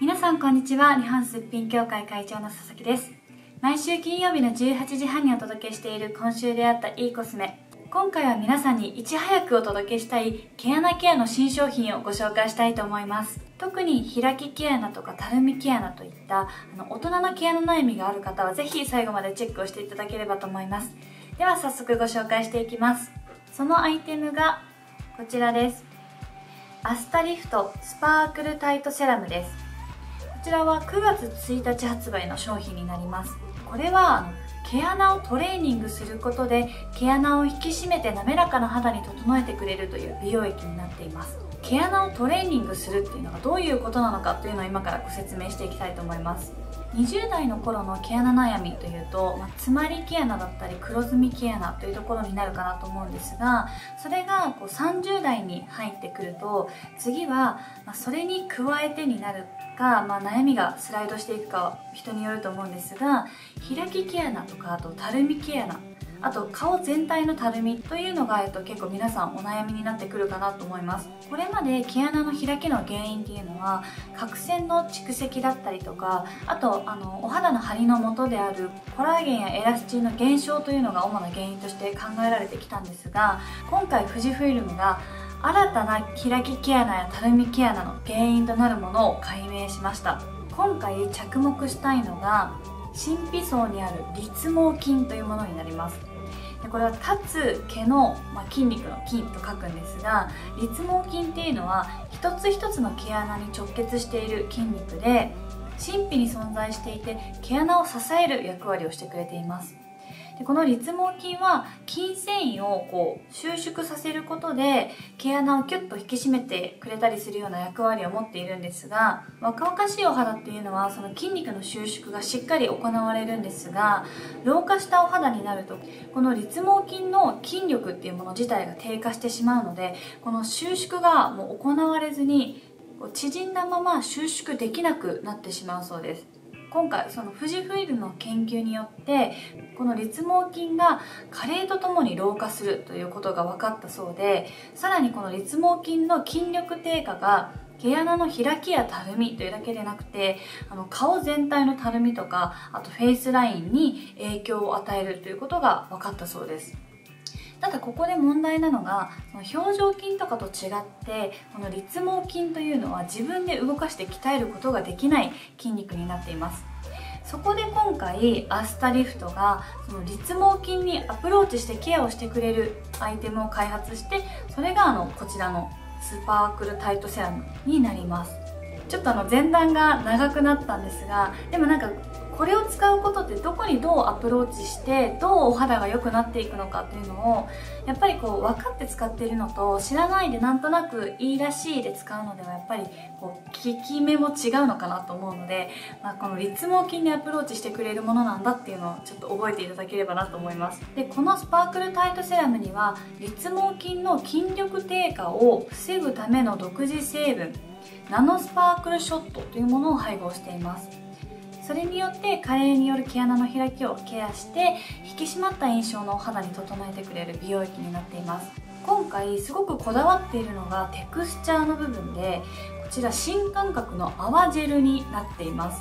皆さんこんにちは。日本すっぴん協会会長の佐々木です。毎週金曜日の18時半にお届けしている今週出会ったいいコスメ。今回は皆さんにいち早くお届けしたい毛穴ケアの新商品をご紹介したいと思います。特に開き毛穴とかたるみ毛穴といった大人の毛穴悩みがある方はぜひ最後までチェックをしていただければと思います。では早速ご紹介していきます。そのアイテムがこちらです。アスタリフトスパークルタイトセラムです。こちらは9月1日発売の商品になります。これは毛穴をトレーニングすることで毛穴を引き締めて滑らかな肌に整えてくれるという美容液になっています。毛穴をトレーニングするっていうのがどういうことなのかというのを今からご説明していきたいと思います。20代の頃の毛穴悩みというと、詰まり毛穴だったり黒ずみ毛穴というところになるかなと思うんですが、それが30代に入ってくると次はそれに加えてになるか、悩みがスライドしていくかは人によると思うんですが、開き毛穴とかあとたるみ毛穴、あと顔全体のたるみというのが、結構皆さんお悩みになってくるかなと思います。これまで毛穴の開きの原因っていうのは角栓の蓄積だったりとか、あとお肌の張りの元であるコラーゲンやエラスチンの減少というのが主な原因として考えられてきたんですが、今回富士フイルムが新たな開き毛穴やたるみ毛穴の原因となるものを解明しました。今回着目したいのが真皮層にある立毛筋というものになります。これは立つ毛の、筋肉の筋と書くんですが、立毛筋っていうのは一つ一つの毛穴に直結している筋肉で、真皮に存在していて毛穴を支える役割をしてくれています。でこの立毛筋は筋繊維を収縮させることで毛穴をキュッと引き締めてくれたりするような役割を持っているんですが、若々しいお肌っていうのはその筋肉の収縮がしっかり行われるんですが、老化したお肌になるとこの立毛筋の筋力っていうもの自体が低下してしまうので、この収縮がもう行われずに縮んだまま収縮できなくなってしまうそうです。今回その富士フイルムの研究によってこの立毛筋が加齢とともに老化するということが分かったそうで、さらにこの立毛筋の筋力低下が毛穴の開きやたるみというだけでなくて、顔全体のたるみとか、あとフェイスラインに影響を与えるということが分かったそうです。ただここで問題なのが、表情筋とかと違ってこの立毛筋というのは自分で動かして鍛えることができない筋肉になっています。そこで今回アスタリフトがその立毛筋にアプローチしてケアをしてくれるアイテムを開発して、それがこちらのスパークルタイトセラムになります。ちょっと前段が長くなったんですが、でもこれを使うことってどこにどうアプローチしてどうお肌が良くなっていくのかっていうのをやっぱり分かって使っているのと、知らないでなんとなくいいらしいで使うのではやっぱり効き目も違うのかなと思うので、この立毛筋にアプローチしてくれるものなんだっていうのをちょっと覚えていただければなと思います。でこのスパークルタイトセラムには立毛筋の筋力低下を防ぐための独自成分ナノスパークルショットというものを配合しています。それによって加齢による毛穴の開きをケアして引き締まった印象のお肌に整えてくれる美容液になっています。今回すごくこだわっているのがテクスチャーの部分で、こちら新感覚の泡ジェルになっています。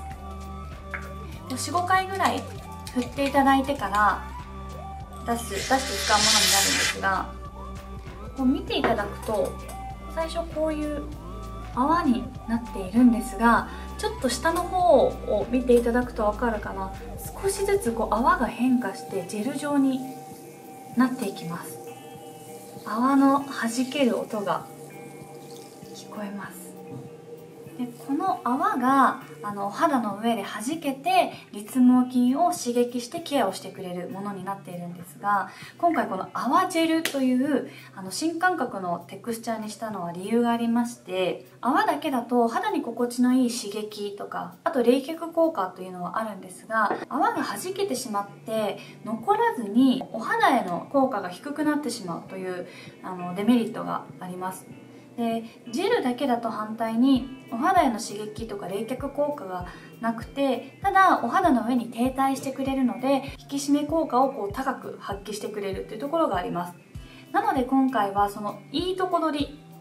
4,5 回ぐらい振っていただいてから出して使うものになるんですが、見ていただくと最初こういう泡になっているんですが、ちょっと下の方を見ていただくと分かるかな、少しずつ泡が変化してジェル状になっていきます。泡の弾ける音が聞こえます。でこの泡がお肌の上で弾けて立毛筋を刺激してケアをしてくれるものになっているんですが、今回この泡ジェルという新感覚のテクスチャーにしたのは理由がありまして、泡だけだと肌に心地のいい刺激とか、あと冷却効果というのはあるんですが、泡が弾けてしまって残らずにお肌への効果が低くなってしまうというデメリットがあります。でジェルだけだと反対にお肌への刺激とか冷却効果がなくて、ただお肌の上に停滞してくれるので引き締め効果を高く発揮してくれるというところがあります。なので今回はそのいいとこ取り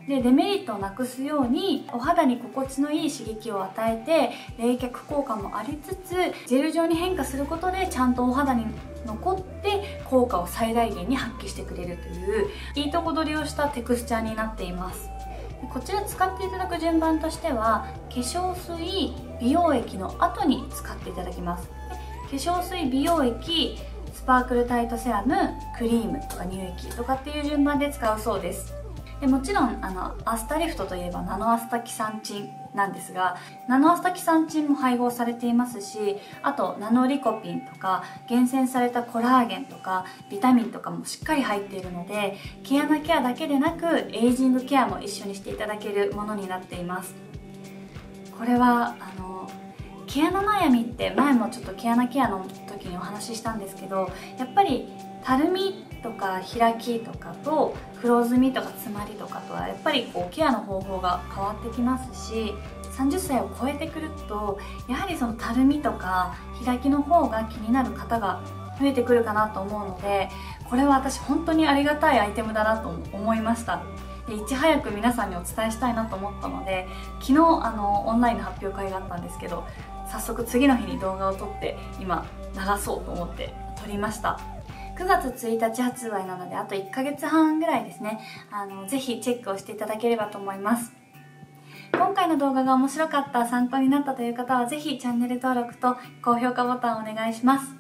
でデメリットをなくすようにお肌に心地のいい刺激を与えて冷却効果もありつつジェル状に変化することでちゃんとお肌に残って効果を最大限に発揮してくれるといういいとこ取りをしたテクスチャーになっています。こちら使っていただく順番としては化粧水美容液の後に使っていただきます。化粧水美容液スパークルタイトセラムクリームとか乳液とかっていう順番で使うそうです。でもちろんアスタリフトといえばナノアスタキサンチンなんですが、ナノアスタキサンチンも配合されていますし、あとナノリコピンとか厳選されたコラーゲンとかビタミンとかもしっかり入っているので、毛穴ケアだけでなくエイジングケアも一緒にしていただけるものになっています。これは毛穴悩みって前もちょっと毛穴ケアの時にお話ししたんですけど、やっぱりたるみとか開きとかと黒ずみとか詰まりとかとはやっぱりケアの方法が変わってきますし、30歳を超えてくるとやはりそのたるみとか開きの方が気になる方が増えてくるかなと思うので、これは私本当にありがたいアイテムだなと思いました。でいち早く皆さんにお伝えしたいなと思ったので、昨日オンラインの発表会があったんですけど、早速次の日に動画を撮って今流そうと思って撮りました。9月1日発売なのであと1ヶ月半ぐらいですね。ぜひチェックをしていただければと思います。今回の動画が面白かった、参考になったという方はぜひチャンネル登録と高評価ボタンをお願いします。